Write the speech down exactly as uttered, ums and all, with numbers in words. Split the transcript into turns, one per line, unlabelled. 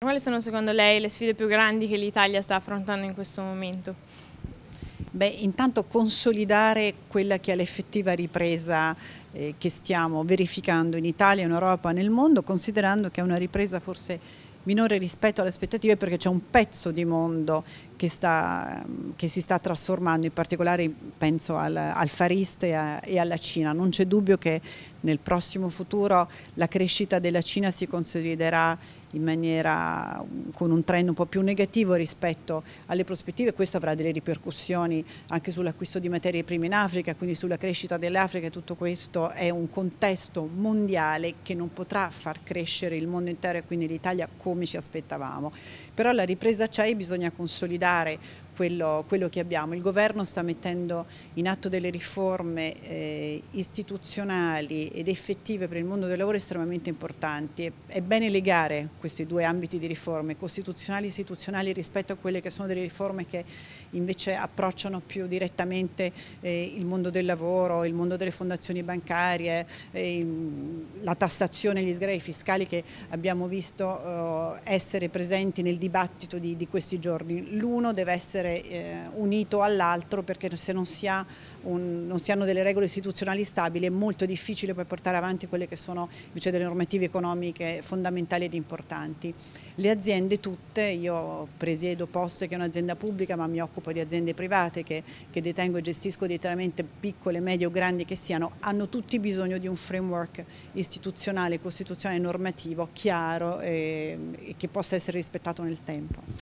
Quali sono secondo lei le sfide più grandi che l'Italia sta affrontando in questo momento?
Beh, intanto consolidare quella che è l'effettiva ripresa eh, che stiamo verificando in Italia, in Europa, nel mondo, considerando che è una ripresa forse minore rispetto alle aspettative perché c'è un pezzo di mondo che, sta, che si sta trasformando, in particolare penso al, al Far East e, a, e alla Cina. Non c'è dubbio che nel prossimo futuro la crescita della Cina si consoliderà in maniera con un trend un po' più negativo rispetto alle prospettive. Questo avrà delle ripercussioni anche sull'acquisto di materie prime in Africa, quindi sulla crescita dell'Africa. Tutto questo è un contesto mondiale che non potrà far crescere il mondo intero e quindi l'Italia come ci aspettavamo. Però la ripresa c'è e bisogna consolidare Quello, quello che abbiamo. Il governo sta mettendo in atto delle riforme eh, istituzionali ed effettive per il mondo del lavoro estremamente importanti. È bene legare questi due ambiti di riforme, costituzionali e istituzionali, rispetto a quelle che sono delle riforme che invece approcciano più direttamente eh, il mondo del lavoro, il mondo delle fondazioni bancarie, eh, la tassazione, gli sgravi fiscali che abbiamo visto eh, essere presenti nel dibattito di, di questi giorni. L'uno deve essere Eh, unito all'altro, perché se non si, ha un, non si hanno delle regole istituzionali stabili è molto difficile poi portare avanti quelle che sono invece delle normative economiche fondamentali ed importanti. Le aziende tutte, io presiedo Poste che è un'azienda pubblica ma mi occupo di aziende private che, che detengo e gestisco direttamente, piccole, medie o grandi che siano, hanno tutti bisogno di un framework istituzionale, costituzionale e normativo chiaro e, e che possa essere rispettato nel tempo.